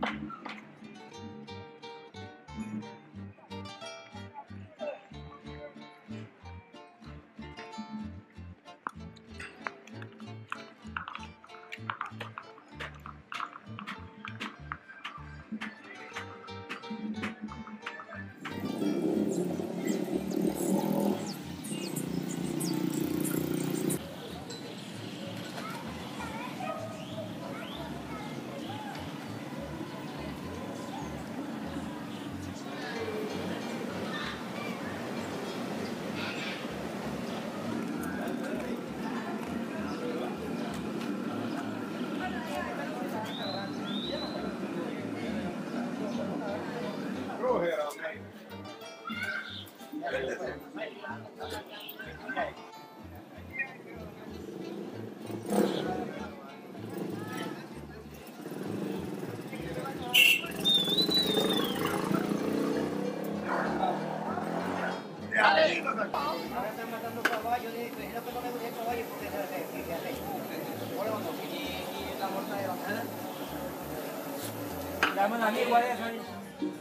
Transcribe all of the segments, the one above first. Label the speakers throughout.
Speaker 1: Ahora están matando caballos, es lo que no me gusta el caballo porque se hace. Y la morta de bacana. Llaman a mí igual eso.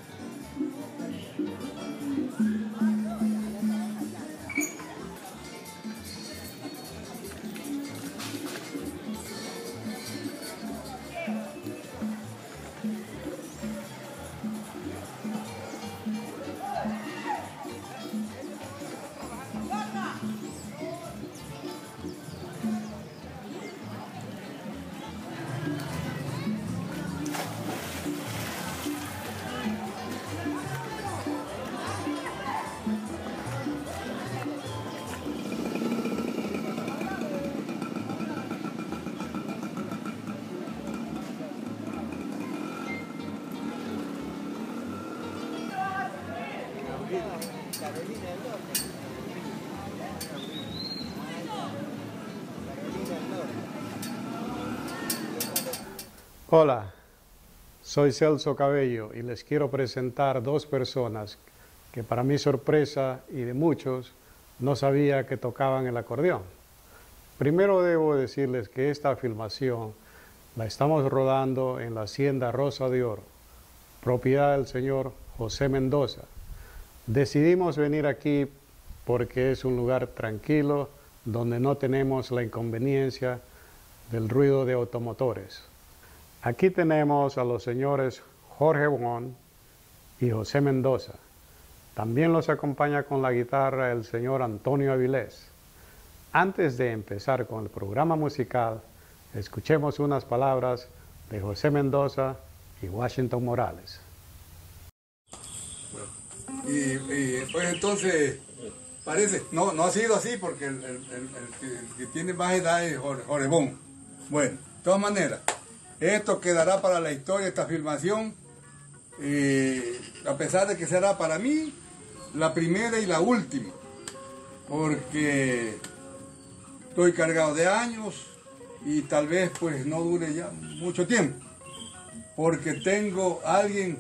Speaker 2: Hola, soy Celso Cabello y les quiero presentar dos personas que para mi sorpresa y de muchos no sabía que tocaban el acordeón. Primero debo decirles que esta filmación la estamos rodando en la Hacienda Rosa de Oro, propiedad del señor José Mendoza. Decidimos venir aquí porque es un lugar tranquilo donde no tenemos la inconveniencia del ruido de automotores. Aquí tenemos a los señores Jorge Bon y José Mendoza. También los acompaña con la guitarra el señor Antonio Avilés. Antes de empezar con el programa musical, escuchemos unas palabras de José Mendoza y Washington Morales.
Speaker 3: Y pues entonces, parece, no ha sido así porque el que tiene más edad es Jorge Bon. Bueno, de todas maneras, esto quedará para la historia, esta filmación, a pesar de que será para mí la primera y la última, porque estoy cargado de años y tal vez pues no dure ya mucho tiempo, porque tengo a alguien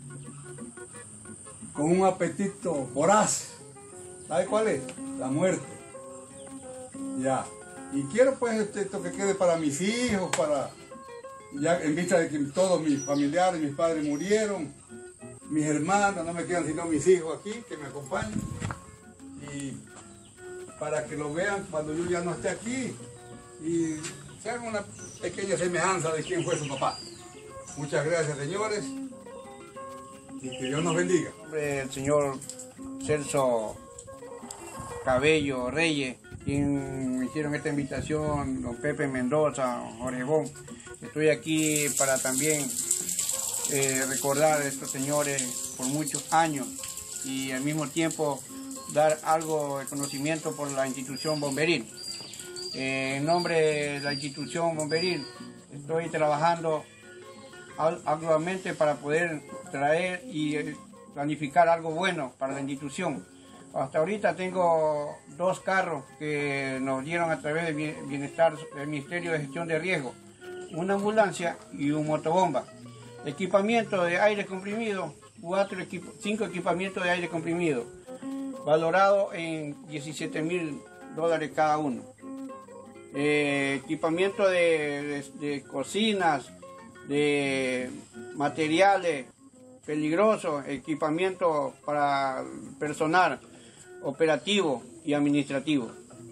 Speaker 3: con un apetito voraz. ¿Sabe cuál es? La muerte. Ya. Y quiero pues esto que quede para mis hijos, ya en vista de que todos mis familiares, mis padres murieron, mis hermanos, no me quedan sino mis hijos aquí que me acompañan. Y para que lo vean cuando yo ya no esté aquí y se haga una pequeña semejanza de quién fue su papá. Muchas gracias, señores, y que Dios nos bendiga.
Speaker 4: El señor Celso Cabello Reyes, quien me hicieron esta invitación, don Pepe Mendoza, Jorge Bon. Estoy aquí para también recordar a estos señores por muchos años y al mismo tiempo dar algo de conocimiento por la institución Bomberil. En nombre de la institución Bomberil estoy trabajando arduamente para poder traer y planificar algo bueno para la institución. Hasta ahorita tengo 2 carros que nos dieron a través de Bienestar, del Ministerio de Gestión de Riesgo, una ambulancia y un motobomba. Equipamiento de aire comprimido, 5 equipamientos de aire comprimido, valorado en $17,000 cada uno. Equipamiento de cocinas, de materiales peligrosos, equipamiento para personal operativo y administrativo.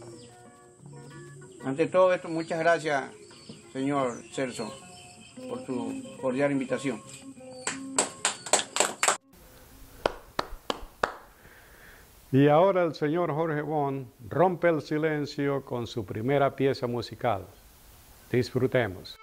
Speaker 4: Ante todo esto, muchas gracias, señor Celso, por su cordial invitación.
Speaker 2: Y ahora el señor Jorge Bon rompe el silencio con su primera pieza musical. Disfrutemos.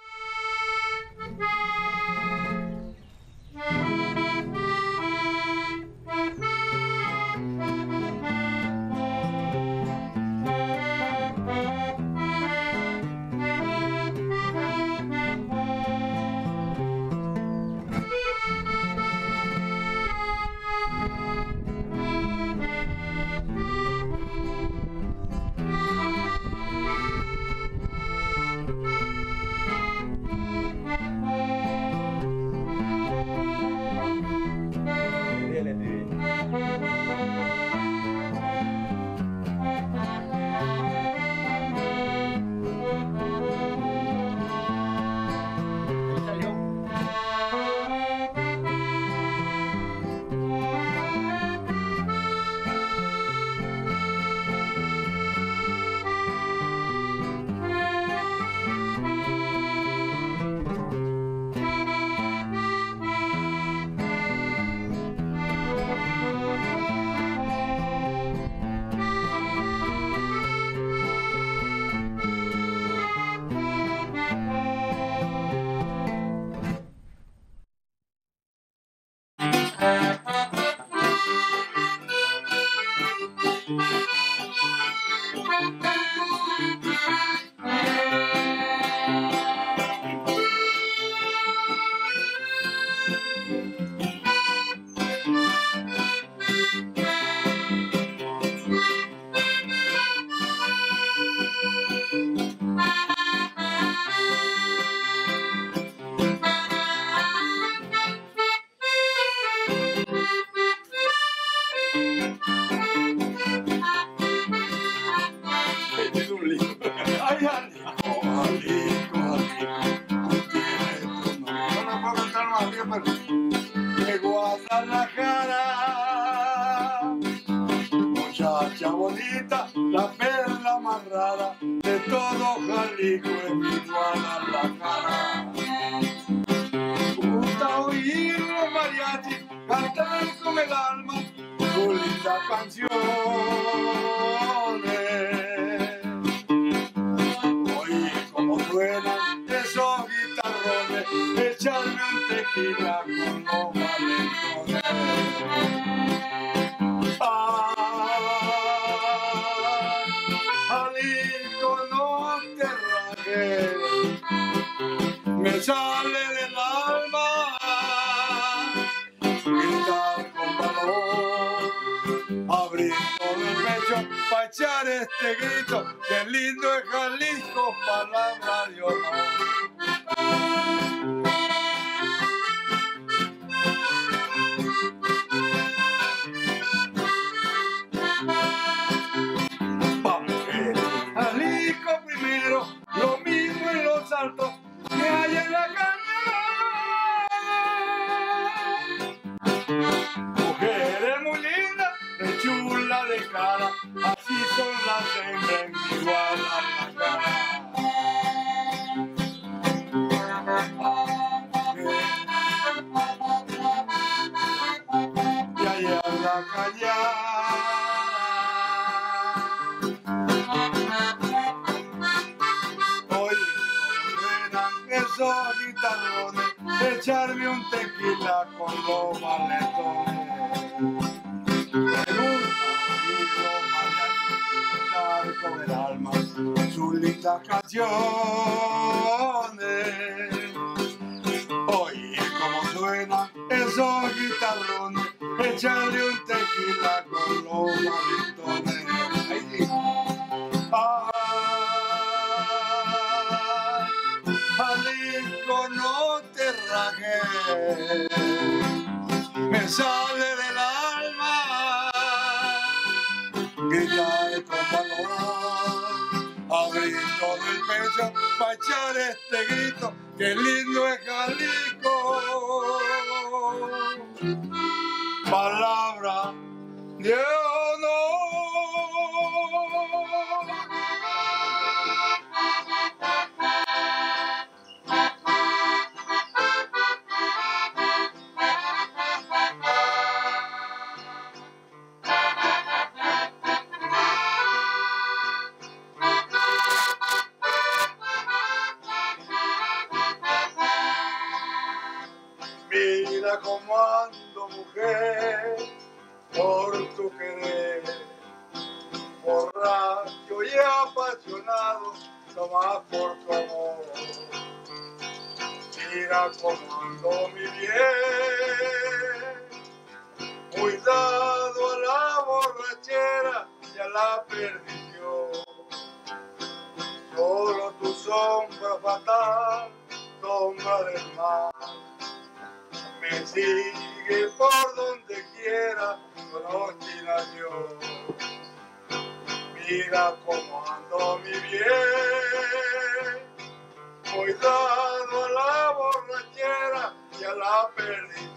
Speaker 3: De Guadalajara, muchacha bonita, la perla más rara de todo Jalisco es mi Guadalajara. Gusta oír los mariachis cantar con el alma su linda canciones. Oye cómo suenan esos guitarrones, echarme un tequila con los valentones. Ay, Jalisco, no te rajes, me sale del alma gritar con valor, abrir todo el pecho para echar este grito, que lindo es Jalisco, palabra de honor. Jalisco primero, lo mismo en los altos que hay en la cañada. Mujeres muy lindas, de chula de cara, así son las hembras en mi Guadalajara. Y allá en la cañada. Esos guitarrones, echarme un tequila con los valentones. Me gusta oír los mariachis cantar con el alma sus lindas canciones. Oye cómo suenan esos guitarrones, echarle un tequila con los valentones. Jalisco, no te rajes, me sale del alma gritar con valor, abrir todo el pecho muchachos para echar este grito, que lindo es Jalisco. Palabra de honor. Mira cómo ando, mujer, por tu querer, borracho y apasionado, nomás por tu amor. Mira cómo ando, mi bien, muy dado a la borrachera y a la perdición. Solo tu sombra fatal, sombra del mar, me sigue por donde quiera con obstinación. Mira cómo ando, mi bien, muy dado a la borrachera y a la perdición.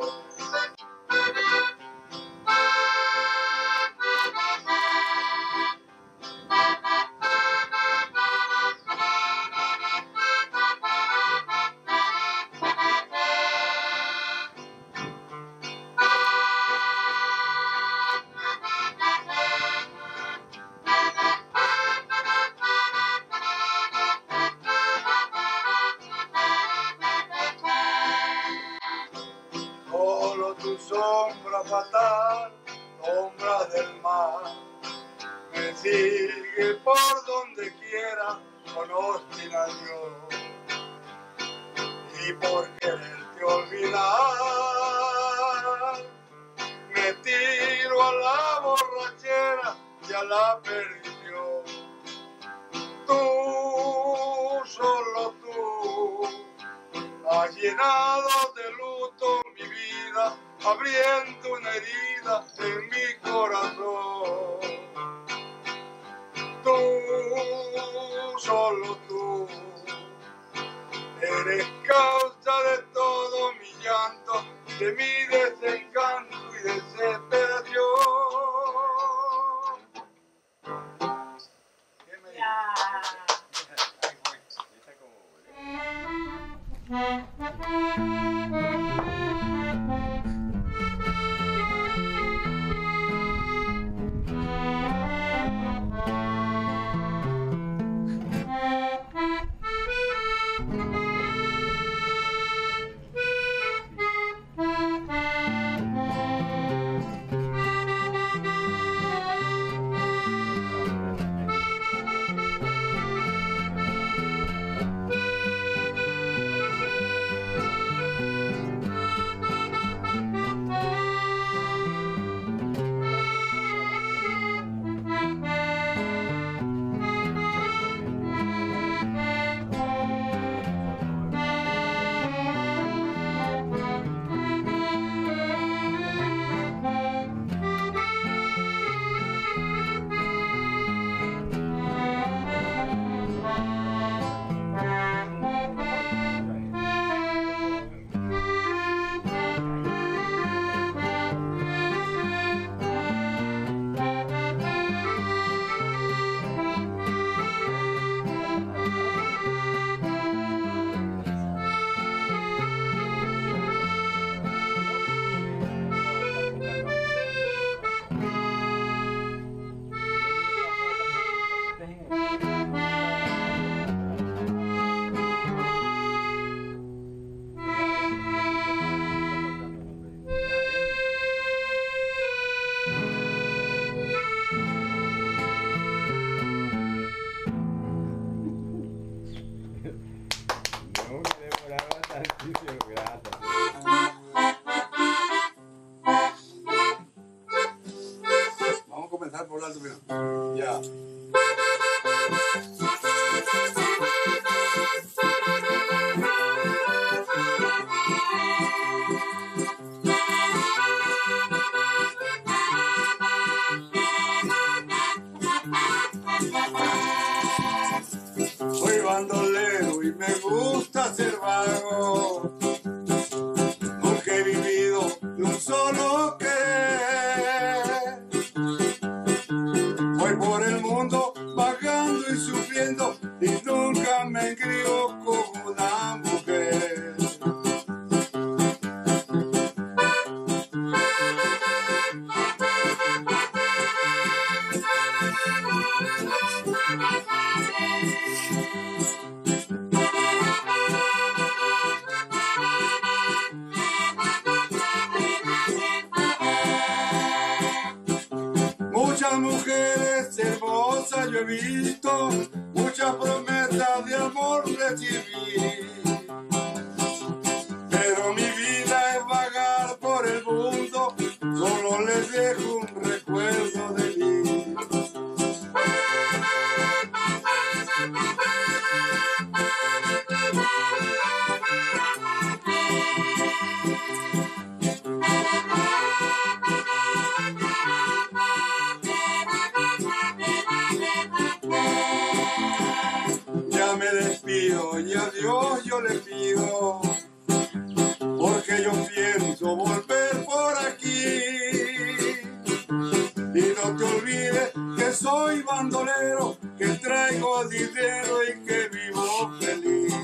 Speaker 3: Solo tu sombra fatal, sombra del mar, me sigue por donde quiera con obstinación. Y por quererte olvidar, me tiro a la borrachera y a la perdición. Tú, solo tú, has llenado de luto mi vida, abriendo una herida en mi corazón. Tú, solo tú, eres causa de todo mi llanto, de mi desencanto y desesperación. ¿Qué me dices? Vamos a comenzar por alto, mira. Ya. Hoy va y me gusta ser vago. Nunca he vivido de un solo querer. Voy por el mundo vagando y sufriendo y nunca me engrío con una mujer. Muchas mujeres hermosas yo he visto, muchas promesas de amor recibí. Pero mi vida es vagar por el mundo, solo les dejo un recuerdo de mí. Ya me despido y a Dios yo le pido, porque yo pienso volver por aquí. Y no te olvides que soy bandolero, que traigo dinero y que vivo feliz.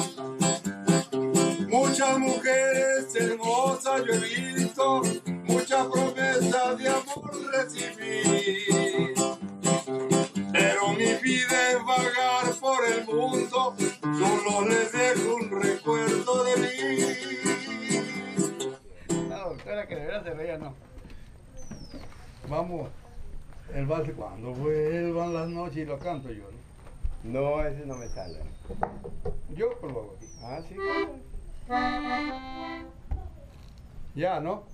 Speaker 3: Muchas mujeres hermosas yo he visto, muchas promesas de amor recibí. Pero mi vida es vagar por el mundo, solo les dejo un recuerdo de mí.
Speaker 1: La doctora que de verdad se reía, no.
Speaker 3: Vamos, el vals cuando vuelvan las noches y lo canto yo, ¿no?
Speaker 5: No, ese no me sale.
Speaker 3: Yo pues lo hago aquí.
Speaker 5: Ah, sí.
Speaker 3: Ya, ¿no?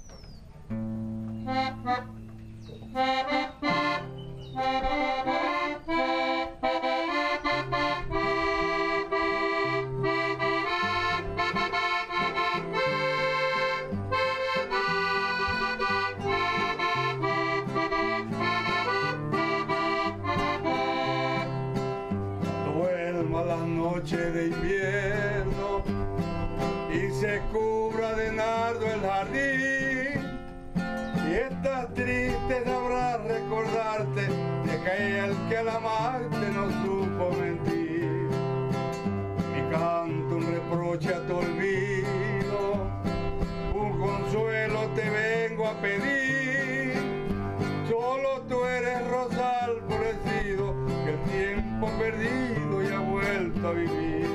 Speaker 3: Duerma las noches de invierno y se cubra de nardo el jardín. Y estás triste sabrás recordarte de aquel que al amarte no supo mentir. Y canto un reproche a tu olvido, un consuelo te vengo a pedir. Solo tú eres rosal florecido, que el tiempo perdido ya ha vuelto a vivir.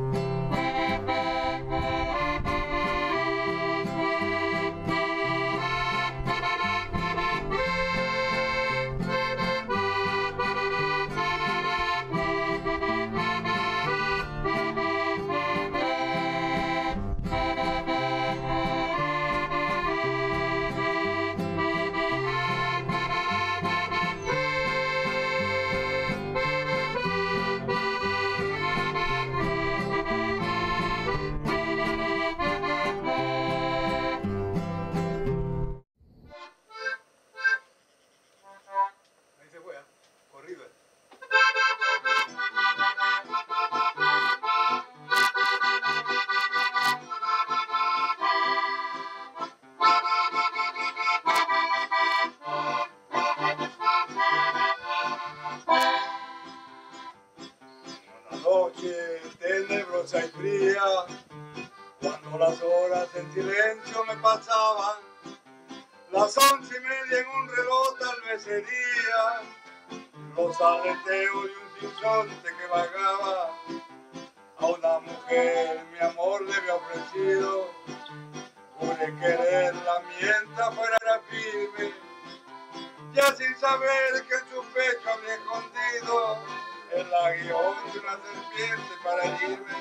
Speaker 3: Noche tenebrosa y fría, cuando las horas en silencio me pasaban, las 11:30 en un reloj tal vez sería, los aleteos de un sinsonte que vagaba, a una mujer mi amor le había ofrecido, pude quererla mientras fuera firme, ya sin saber que en su pecho había escondido el aguijón de una serpiente para herirme.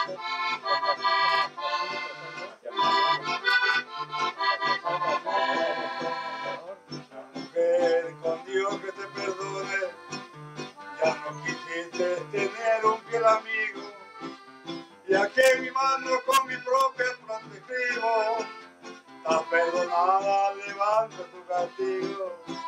Speaker 3: Mujer, con Dios que te perdone, ya no quisiste tener un fiel amigo, ya que mi mano con mi propia plata escribo, está perdonada, levanta tu castigo.